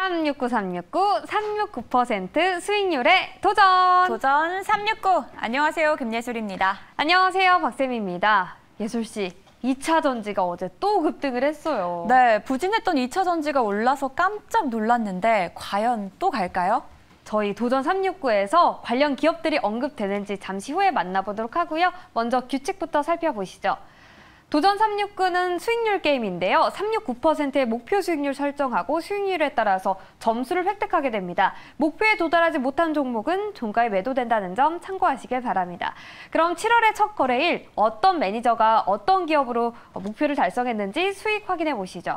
369% 수익률의 도전! 도전 369! 안녕하세요, 김예술입니다. 안녕하세요, 박쌤입니다. 예술씨, 2차 전지가 어제 또 급등을 했어요. 네, 부진했던 2차 전지가 올라서 깜짝 놀랐는데 과연 또 갈까요? 저희 도전 369에서 관련 기업들이 언급되는지 잠시 후에 만나보도록 하고요. 먼저 규칙부터 살펴보시죠. 도전 369는 수익률 게임인데요. 369%의 목표 수익률 설정하고 수익률에 따라서 점수를 획득하게 됩니다. 목표에 도달하지 못한 종목은 종가에 매도된다는 점 참고하시길 바랍니다. 그럼 7월의 첫 거래일 어떤 매니저가 어떤 기업으로 목표를 달성했는지 수익 확인해 보시죠.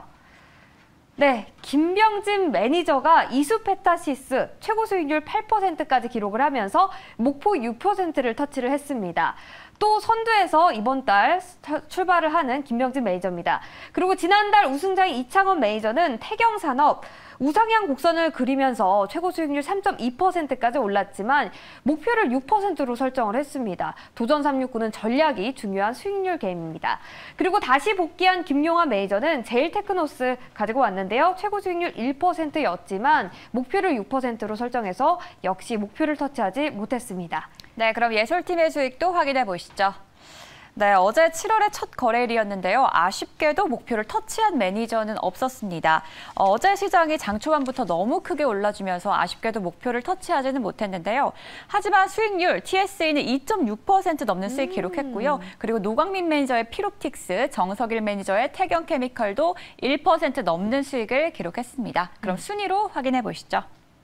네, 김병진 매니저가 이수페타시스 최고 수익률 8%까지 기록을 하면서 목표 6%를 터치를 했습니다. 또 선두에서 이번 달 출발을 하는 김병진 매니저입니다. 그리고 지난달 우승자인 이창원 매니저는 태경산업 우상향 곡선을 그리면서 최고 수익률 3.2%까지 올랐지만 목표를 6%로 설정을 했습니다. 도전 369는 전략이 중요한 수익률 게임입니다. 그리고 다시 복귀한 김용환 매니저는 제일테크노스 가지고 왔는데요. 최고 수익률 1%였지만 목표를 6%로 설정해서 역시 목표를 터치하지 못했습니다. 네, 그럼 예술팀의 수익도 확인해 보시죠. 네, 어제 7월의 첫 거래일이었는데요. 아쉽게도 목표를 터치한 매니저는 없었습니다. 어제 시장이 장 초반부터 너무 크게 올라주면서 아쉽게도 목표를 터치하지는 못했는데요. 하지만 수익률 TSE는 2.6% 넘는 수익 기록했고요. 그리고 노광민 매니저의 피롭틱스, 정석일 매니저의 태경케미컬도 1% 넘는 수익을 기록했습니다. 그럼 순위로 확인해 보시죠.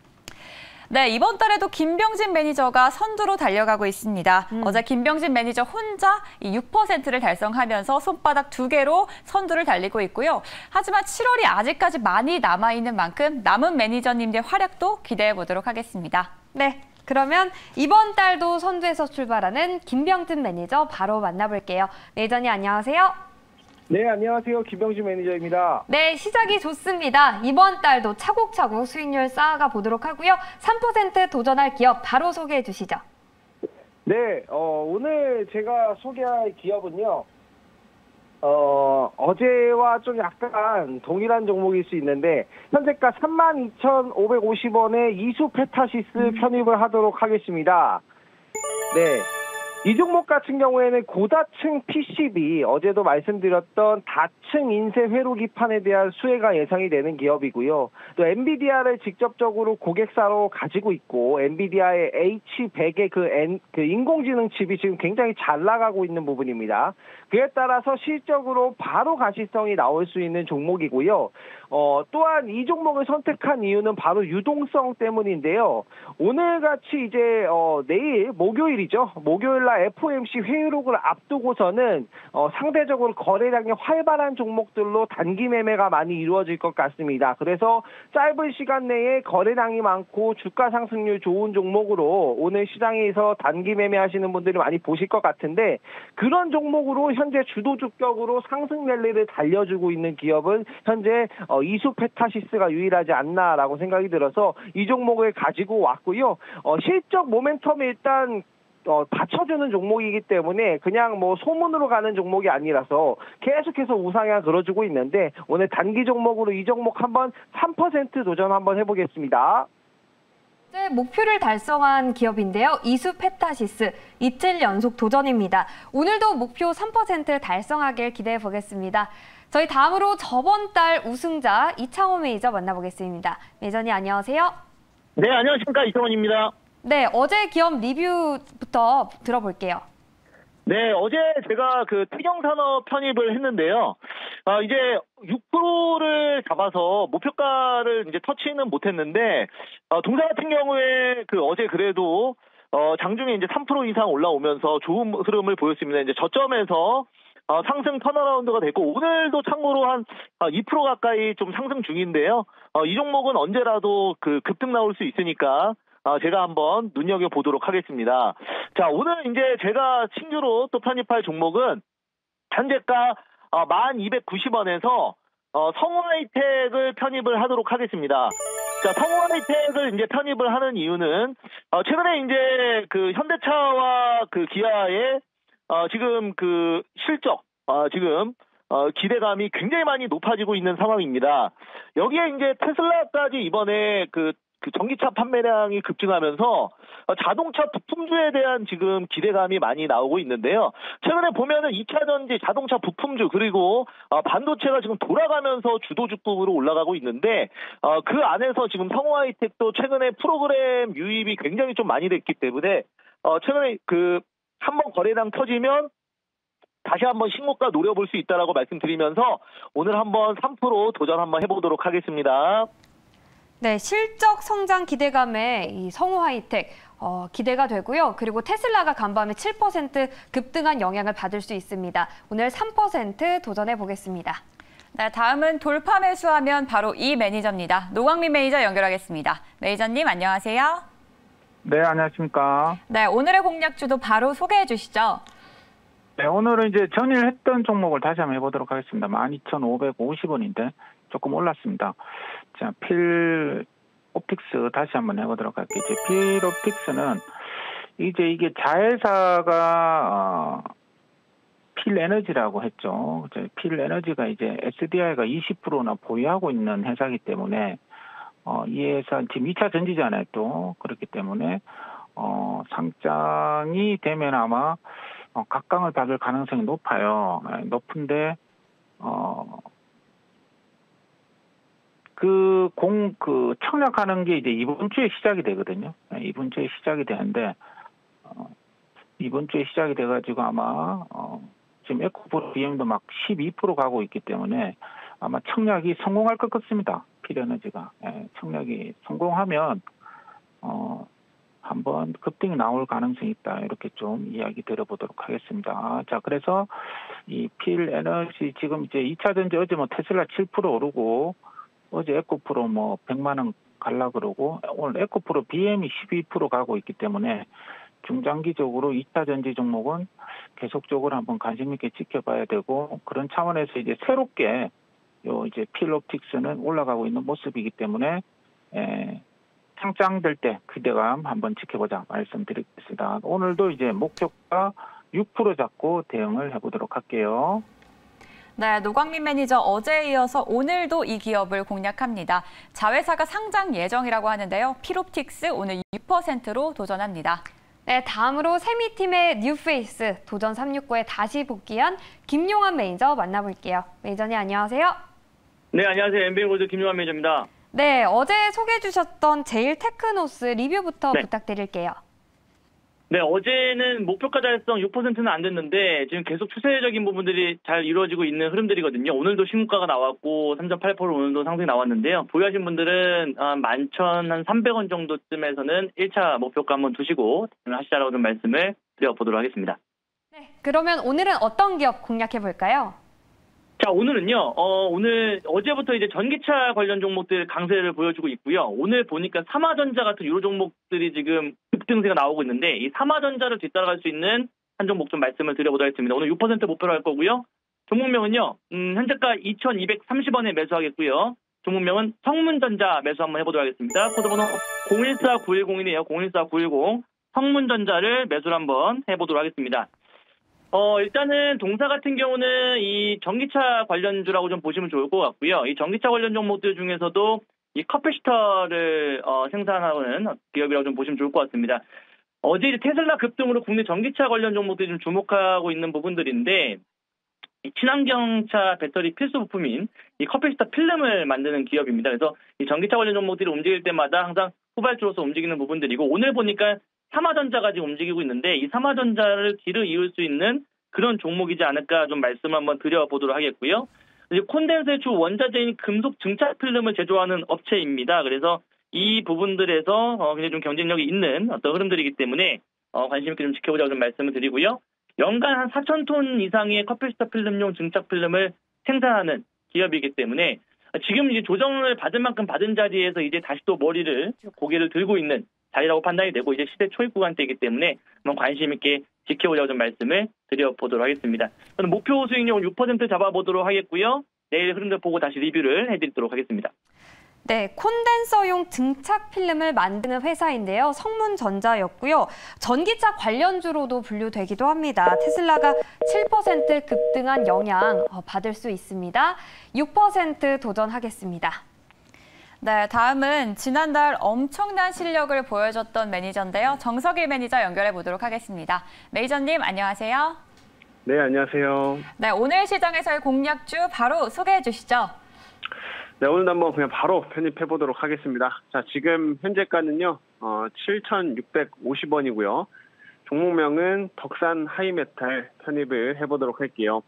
네, 이번 달에도 김병진 매니저가 선두로 달려가고 있습니다. 어제 김병진 매니저 혼자 이 6%를 달성하면서 손바닥 2개로 선두를 달리고 있고요. 하지만 7월이 아직까지 많이 남아있는 만큼 남은 매니저님들 활약도 기대해 보도록 하겠습니다. 네, 그러면 이번 달도 선두에서 출발하는 김병진 매니저 바로 만나볼게요. 매니저님 안녕하세요. 네, 안녕하세요. 김병진 매니저입니다. 네, 시작이 좋습니다. 이번 달도 차곡차곡 수익률 쌓아가 보도록 하고요. 3% 도전할 기업 바로 소개해 주시죠. 네, 오늘 제가 소개할 기업은요. 어제와 좀 약간 동일한 종목일 수 있는데 현재가 32,550원에 이수페타시스 편입을 하도록 하겠습니다. 네. 이 종목 같은 경우에는 고다층 PCB, 어제도 말씀드렸던 다층 인쇄 회로기판에 대한 수혜가 예상이 되는 기업이고요. 또 엔비디아를 직접적으로 고객사로 가지고 있고 엔비디아의 H100의 그 인공지능 칩이 지금 굉장히 잘 나가고 있는 부분입니다. 그에 따라서 실적으로 바로 가시성이 나올 수 있는 종목이고요. 또한 이 종목을 선택한 이유는 바로 유동성 때문인데요. 오늘같이 이제 내일 목요일이죠. 목요일날 FOMC 회의록을 앞두고서는 상대적으로 거래량이 활발한 종목들로 단기 매매가 많이 이루어질 것 같습니다. 그래서 짧은 시간 내에 거래량이 많고 주가 상승률 좋은 종목으로 오늘 시장에서 단기 매매하시는 분들이 많이 보실 것 같은데 그런 종목으로 현재 주도주격으로 상승 랠리를 달려주고 있는 기업은 현재 이수페타시스가 유일하지 않나라고 생각이 들어서 이 종목을 가지고 왔고요. 실적 모멘텀이 일단 받쳐주는 종목이기 때문에 그냥 뭐 소문으로 가는 종목이 아니라서 계속해서 우상향 걸어주고 있는데 오늘 단기 종목으로 이 종목 한번 3% 도전 한번 해보겠습니다. 네, 목표를 달성한 기업인데요. 이수페타시스 이틀 연속 도전입니다. 오늘도 목표 3% 달성하길 기대해 보겠습니다. 저희 다음으로 저번 달 우승자 이창원 매니저 만나보겠습니다. 매니저님 안녕하세요. 네, 안녕하십니까. 이창원입니다. 네, 어제 기업 리뷰부터 들어볼게요. 네, 어제 제가 그 태경산업 편입을 했는데요. 이제 6%를 잡아서 목표가를 이제 터치는 못했는데, 동사 같은 경우에 그 어제 그래도 장중에 이제 3% 이상 올라오면서 좋은 흐름을 보였습니다. 이제 저점에서 상승 턴어라운드가 됐고 오늘도 참고로 한 2% 가까이 좀 상승 중인데요. 이 종목은 언제라도 그 급등 나올 수 있으니까 제가 한번 눈여겨보도록 하겠습니다. 자, 오늘 이제 제가 신규로 또 편입할 종목은 현재가 1290원에서 성우하이텍을 편입을 하도록 하겠습니다. 자, 성우하이텍을 이제 편입을 하는 이유는 최근에 이제 그 현대차와 그 기아의 지금 그 실적 지금 기대감이 굉장히 많이 높아지고 있는 상황입니다. 여기에 이제 테슬라까지 이번에 그 전기차 판매량이 급증하면서 자동차 부품주에 대한 지금 기대감이 많이 나오고 있는데요. 최근에 보면은 2차 전지, 자동차 부품주 그리고 반도체가 지금 돌아가면서 주도주급으로 올라가고 있는데 그 안에서 지금 성우하이텍도 최근에 프로그램 유입이 굉장히 좀 많이 됐기 때문에 최근에 한번 거래량 터지면 다시 한번 신고가 노려볼 수 있다라고 말씀드리면서 오늘 한번 3% 도전 한번 해보도록 하겠습니다. 네, 실적 성장 기대감에 이 성우하이텍 기대가 되고요. 그리고 테슬라가 간밤에 7% 급등한 영향을 받을 수 있습니다. 오늘 3% 도전해 보겠습니다. 네, 다음은 돌파 매수하면 바로 이 매니저입니다. 노광민 매니저 연결하겠습니다. 매니저님 안녕하세요. 네, 안녕하십니까. 네, 오늘의 공략주도 바로 소개해 주시죠. 네, 오늘은 이제 전일했던 종목을 다시 한번 해보도록 하겠습니다. 12,550원인데 조금 올랐습니다. 자, 필옵틱스 다시 한번 해보도록 할게요. 필옵틱스는 이제 이게 자회사가 필에너지라고 했죠. 필에너지가 이제 SDI가 20%나 보유하고 있는 회사이기 때문에 이 회사 지금 2차 전지잖아요. 또 그렇기 때문에 상장이 되면 아마 각광을 받을 가능성이 높아요. 높은데 청약하는 게 이제 이번 주에 시작이 되거든요. 이번 주에 시작이 되는데 이번 주에 시작이 돼가지고 아마 지금 에코프로 BM도 막 12% 가고 있기 때문에 아마 청약이 성공할 것 같습니다. 필에너지가 청약이 성공하면 한번 급등이 나올 가능성이 있다. 이렇게 좀 이야기 들어보도록 하겠습니다. 자, 그래서 이 필에너지 지금 이제 2차 전지 어제 뭐 테슬라 7% 오르고 어제 에코프로 뭐 100만 원 갈라 그러고 오늘 에코프로 BM이 12% 가고 있기 때문에 중장기적으로 2차 전지 종목은 계속적으로 한번 관심 있게 지켜봐야 되고 그런 차원에서 이제 새롭게 요 이제 필옵틱스는 올라가고 있는 모습이기 때문에 상장될 때 기대감 한번 지켜보자 말씀드리겠습니다. 오늘도 이제 목표가 6% 잡고 대응을 해보도록 할게요. 네, 노광민 매니저 어제에 이어서 오늘도 이 기업을 공략합니다. 자회사가 상장 예정이라고 하는데요. 필옵틱스 오늘 6%로 도전합니다. 네, 다음으로 세미팀의 뉴페이스 도전 369에 다시 복귀한 김용환 매니저 만나볼게요. 매니저님 안녕하세요. 네, 안녕하세요. MBN골드 김용환 매니저입니다. 네, 어제 소개해 주셨던 제일테크노스 리뷰부터 네. 부탁드릴게요. 네, 어제는 목표가 달성 6%는 안 됐는데 지금 계속 추세적인 부분들이 잘 이루어지고 있는 흐름들이거든요. 오늘도 신고가가 나왔고 3.8% 오늘도 상승이 나왔는데요. 보유하신 분들은 11,300원 정도쯤에서는 1차 목표가 한번 두시고 하시자라고 좀 말씀을 드려보도록 하겠습니다. 네, 그러면 오늘은 어떤 기업 공략해 볼까요? 자, 오늘은요, 어제부터 이제 전기차 관련 종목들 강세를 보여주고 있고요. 오늘 보니까 삼화전자 같은 유로 종목들이 지금 급등세가 나오고 있는데, 이 삼화전자를 뒤따라갈 수 있는 한 종목 좀 말씀을 드려보도록 하겠습니다. 오늘 6% 목표로 할 거고요. 종목명은요, 현재가 2,230원에 매수하겠고요. 종목명은 성문전자 매수 한번 해보도록 하겠습니다. 코드번호 014910이네요. 014910. 성문전자를 매수를 한번 해보도록 하겠습니다. 일단은 동사 같은 경우는 이 전기차 관련주라고 좀 보시면 좋을 것 같고요. 이 전기차 관련 종목들 중에서도 이 커피시터를 생산하는 기업이라고 좀 보시면 좋을 것 같습니다. 어제 이제 테슬라 급등으로 국내 전기차 관련 종목들이 좀 주목하고 있는 부분들인데, 이 친환경차 배터리 필수 부품인 이 커피시터 필름을 만드는 기업입니다. 그래서 이 전기차 관련 종목들이 움직일 때마다 항상 후발주로서 움직이는 부분들이고, 오늘 보니까 삼화전자가 지금 움직이고 있는데 이 삼화전자를 뒤를 이을 수 있는 그런 종목이지 않을까 좀 말씀을 한번 드려보도록 하겠고요. 이제 콘덴서의 주 원자재인 금속 증착 필름을 제조하는 업체입니다. 그래서 이 부분들에서 굉장히 좀 경쟁력이 있는 어떤 흐름들이기 때문에 관심 있게 좀 지켜보자고 좀 말씀을 드리고요. 연간 한 4,000톤 이상의 커피시터 필름용 증착 필름을 생산하는 기업이기 때문에 지금 이제 조정을 받을 만큼 받은 자리에서 이제 다시 또 고개를 들고 있는 자리라고 판단이 되고 이제 시대 초입 구간대이기 때문에 한번 관심 있게 지켜보자고 좀 말씀을 드려보도록 하겠습니다. 저는 목표 수익률 6% 잡아보도록 하겠고요. 내일 흐름들 보고 다시 리뷰를 해드리도록 하겠습니다. 네, 콘덴서용 증착 필름을 만드는 회사인데요. 성문전자였고요. 전기차 관련주로도 분류되기도 합니다. 테슬라가 7% 급등한 영향 받을 수 있습니다. 6% 도전하겠습니다. 네, 다음은 지난달 엄청난 실력을 보여줬던 매니저인데요. 정석일 매니저 연결해 보도록 하겠습니다. 매니저님, 안녕하세요. 네, 안녕하세요. 네, 오늘 시장에서의 공략주 바로 소개해 주시죠. 네, 오늘도 한번 그냥 바로 편입해 보도록 하겠습니다. 자, 지금 현재가는요, 7,650원이고요. 종목명은 덕산 하이메탈 편입을 해보도록 할게요.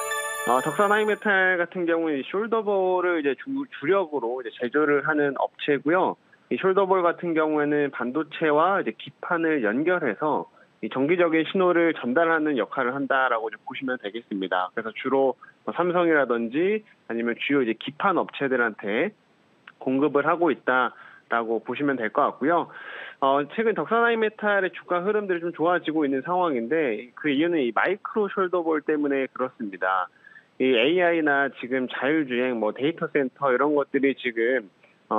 덕산 하이메탈 같은 경우는 숄더볼을 이제 주력으로 이제 제조를 하는 업체고요. 이 숄더볼 같은 경우에는 반도체와 이제 기판을 연결해서 이 정기적인 신호를 전달하는 역할을 한다라고 이제 보시면 되겠습니다. 그래서 주로 삼성이라든지 아니면 주요 이제 기판 업체들한테 공급을 하고 있다라고 보시면 될 것 같고요. 최근 덕산 하이메탈의 주가 흐름들이 좀 좋아지고 있는 상황인데 그 이유는 이 마이크로 숄더볼 때문에 그렇습니다. 이 AI나 지금 자율주행, 데이터 센터 이런 것들이 지금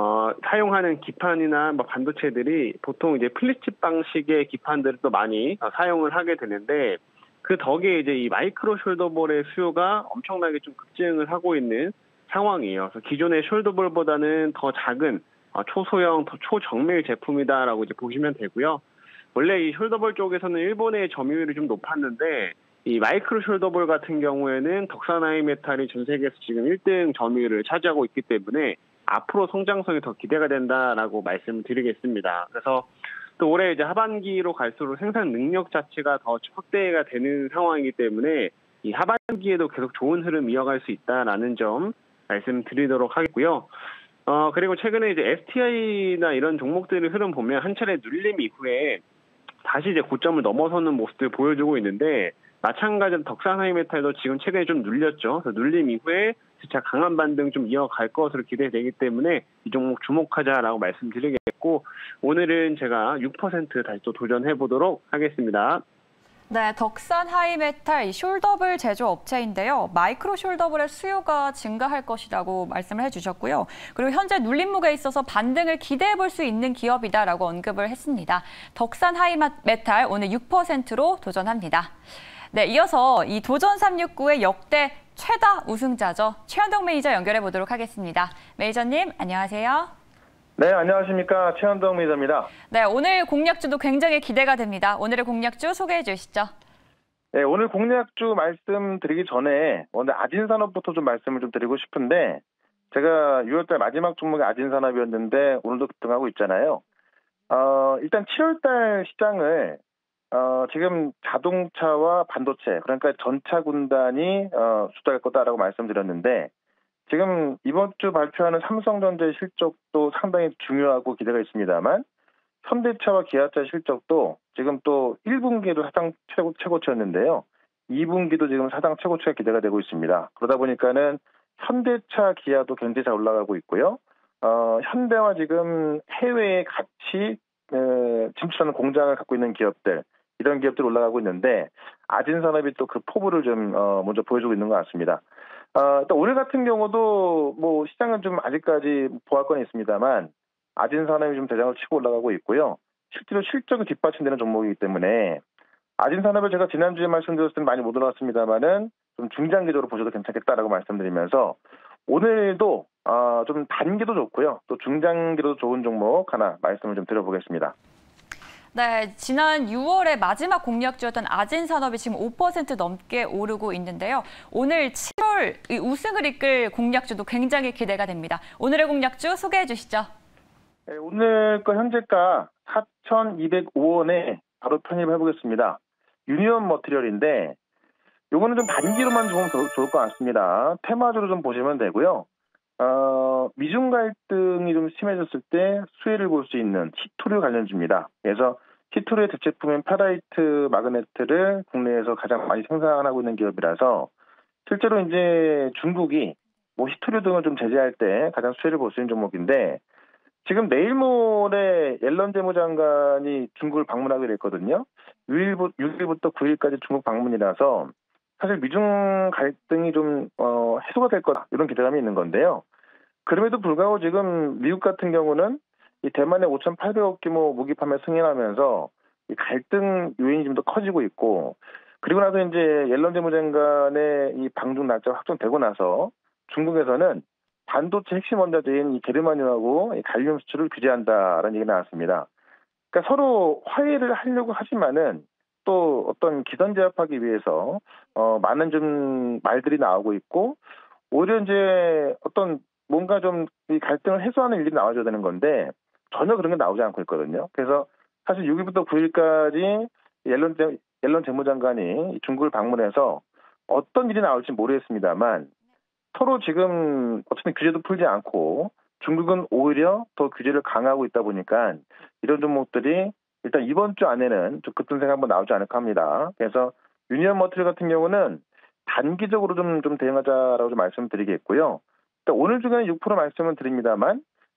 사용하는 기판이나 반도체들이 보통 이제 플립칩 방식의 기판들을 또 많이 사용을 하게 되는데 그 덕에 이제 이 마이크로 숄더볼의 수요가 엄청나게 좀 급증을 하고 있는 상황이에요. 그래서 기존의 숄더볼보다는 더 작은 초소형, 더 초정밀 제품이다라고 이제 보시면 되고요. 원래 이 숄더볼 쪽에서는 일본의 점유율이 좀 높았는데 이 마이크로 숄더볼 같은 경우에는 덕산 하이메탈이 전 세계에서 지금 1등 점유율을 차지하고 있기 때문에 앞으로 성장성이 더 기대가 된다라고 말씀을 드리겠습니다. 그래서 또 올해 이제 하반기로 갈수록 생산 능력 자체가 더 확대가 되는 상황이기 때문에 이 하반기에도 계속 좋은 흐름 이어갈 수 있다라는 점 말씀드리도록 하겠고요. 그리고 최근에 이제 STI나 이런 종목들의 흐름 보면 한 차례 눌림 이후에 다시 이제 고점을 넘어서는 모습을 보여주고 있는데 마찬가지로 덕산 하이메탈도 지금 최근에 좀 눌렸죠. 그래서 눌림 이후에 진짜 강한 반등 좀 이어갈 것으로 기대되기 때문에 이 종목 주목하자라고 말씀드리겠고 오늘은 제가 6% 다시 또 도전해 보도록 하겠습니다. 네, 덕산 하이메탈 숄더볼 제조 업체인데요. 마이크로 숄더볼의 수요가 증가할 것이라고 말씀을 해주셨고요. 그리고 현재 눌림목에 있어서 반등을 기대해 볼 수 있는 기업이다라고 언급을 했습니다. 덕산 하이메탈 오늘 6%로 도전합니다. 네, 이어서 이 도전 369의 역대 최다 우승자죠. 최현동 매니저 연결해 보도록 하겠습니다. 매니저님, 안녕하세요. 네, 안녕하십니까. 최현동 매니저입니다. 네, 오늘 공략주도 굉장히 기대가 됩니다. 오늘의 공략주 소개해 주시죠. 네, 오늘 공략주 말씀드리기 전에 오늘 아진산업부터 좀 말씀을 좀 드리고 싶은데 제가 6월달 마지막 종목이 아진산업이었는데 오늘도 급등하고 있잖아요. 일단 7월달 시장을 지금 자동차와 반도체, 그러니까 전차 군단이 주도할 거다라고 말씀드렸는데 지금 이번 주 발표하는 삼성전자의 실적도 상당히 중요하고 기대가 있습니다만 현대차와 기아차 실적도 지금 또 1분기도 사상 최고치였는데요. 2분기도 지금 사상 최고치가 기대가 되고 있습니다. 그러다 보니까는 현대차, 기아도 굉장히 잘 올라가고 있고요. 현대와 지금 해외에 같이 진출하는 공장을 갖고 있는 기업들, 이런 기업들이 올라가고 있는데 아진산업이 또 그 포부를 좀 먼저 보여주고 있는 것 같습니다. 일단 오늘 같은 경우도 시장은 좀 아직까지 보합권이 있습니다만 아진산업이 좀 대장을 치고 올라가고 있고요. 실제로 실적이 뒷받침되는 종목이기 때문에 아진산업을 제가 지난주에 말씀드렸을 때는 많이 못 올라왔습니다만은 좀 중장기적으로 보셔도 괜찮겠다라고 말씀드리면서 오늘도 좀 단기도 좋고요. 또 중장기도 좋은 종목 하나 말씀을 좀 드려보겠습니다. 네, 지난 6월에 마지막 공략주였던 아진산업이 지금 5% 넘게 오르고 있는데요. 오늘 7월 우승을 이끌 공략주도 굉장히 기대가 됩니다. 오늘의 공략주 소개해 주시죠. 네, 오늘 거 현재가 4,205원에 바로 편입해 보겠습니다. 유니온 머티리얼인데 요거는 좀 단기로만 보면 좋을 것 같습니다. 테마주로 좀 보시면 되고요. 미중 갈등이 좀 심해졌을 때 수혜를 볼 수 있는 히토류 관련주입니다. 그래서 히토류의 대체품인 페라이트 마그네트를 국내에서 가장 많이 생산하고 있는 기업이라서 실제로 이제 중국이 히토류 등을 좀 제재할 때 가장 수혜를 볼 수 있는 종목인데 지금 내일 모레 옐런 재무장관이 중국을 방문하기로 했거든요. 6일부터 9일까지 중국 방문이라서 사실 미중 갈등이 좀 해소가 될 거다 이런 기대감이 있는 건데요. 그럼에도 불구하고 지금 미국 같은 경우는 이 대만의 5,800억 규모 무기 판매 승인하면서 이 갈등 요인이 좀 더 커지고 있고, 그리고 나서 이제 옐런 재무장관의 이 방중 날짜가 확정되고 나서 중국에서는 반도체 핵심 원자재인 이 게르마늄하고 이 갈륨 수출을 규제한다라는 얘기가 나왔습니다. 그러니까 서로 화해를 하려고 하지만은 또 어떤 기선 제압하기 위해서 많은 좀 말들이 나오고 있고, 오히려 이제 어떤 뭔가 좀 이 갈등을 해소하는 일이 나와줘야 되는 건데 전혀 그런 게 나오지 않고 있거든요. 그래서 사실 6일부터 9일까지 옐런 재무장관이 중국을 방문해서 어떤 일이 나올지 모르겠습니다만 서로 지금 어쨌든 규제도 풀지 않고 중국은 오히려 더 규제를 강화하고 있다 보니까 이런 종목들이 일단 이번 주 안에는 좀 급등세가 한번 나오지 않을까 합니다. 그래서 유니언 머티리얼 같은 경우는 단기적으로 좀 대응하자라고 좀 말씀드리겠고요. 오늘 중에는 6% 말씀을 드립니다만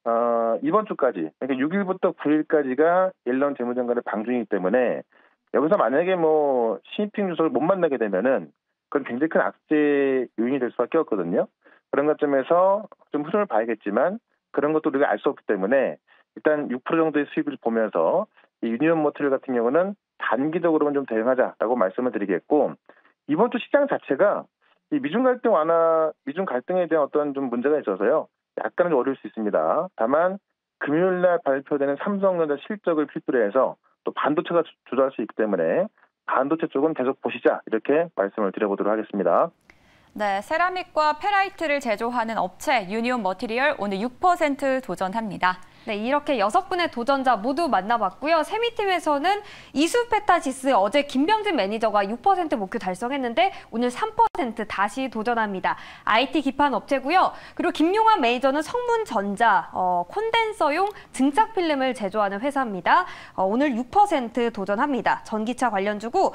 이번 주까지, 그러니까 6일부터 9일까지가 옐런 재무장관의 방중이기 때문에 여기서 만약에 뭐 시진핑 주석을 못 만나게 되면은 그건 굉장히 큰 악재 요인이 될 수밖에 없거든요. 그런 관점에서 좀 흐름을 봐야겠지만 그런 것도 우리가 알 수 없기 때문에 일단 6% 정도의 수익을 보면서 이 유니온 모터리얼 같은 경우는 단기적으로는 좀 대응하자라고 말씀을 드리겠고, 이번 주 시장 자체가 이 미중 갈등 완화, 미중 갈등에 대한 어떤 좀 문제가 있어서요. 약간은 좀 어려울 수 있습니다. 다만 금요일 날 발표되는 삼성전자 실적을 필두로 해서 또 반도체가 주도할 수 있기 때문에 반도체 쪽은 계속 보시자, 이렇게 말씀을 드려보도록 하겠습니다. 네, 세라믹과 페라이트를 제조하는 업체 유니온 머티리얼 오늘 6% 도전합니다. 네, 이렇게 6분의 도전자 모두 만나봤고요. 세미팀에서는 이수페타시스 어제 김병진 매니저가 6% 목표 달성했는데 오늘 3% 다시 도전합니다. IT 기판 업체고요. 그리고 김용환 매니저는 성문전자 콘덴서용 증착 필름을 제조하는 회사입니다. 오늘 6% 도전합니다. 전기차 관련주고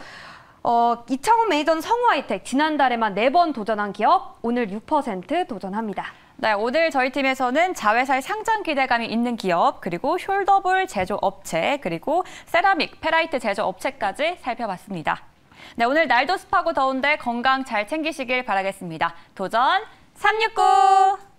이창훈 매니저는 성우하이텍 지난달에만 4번 도전한 기업 오늘 6% 도전합니다. 네, 오늘 저희 팀에서는 자회사의 상장 기대감이 있는 기업, 그리고 숄더볼 제조업체, 그리고 세라믹, 페라이트 제조업체까지 살펴봤습니다. 네, 오늘 날도 습하고 더운데 건강 잘 챙기시길 바라겠습니다. 도전 369!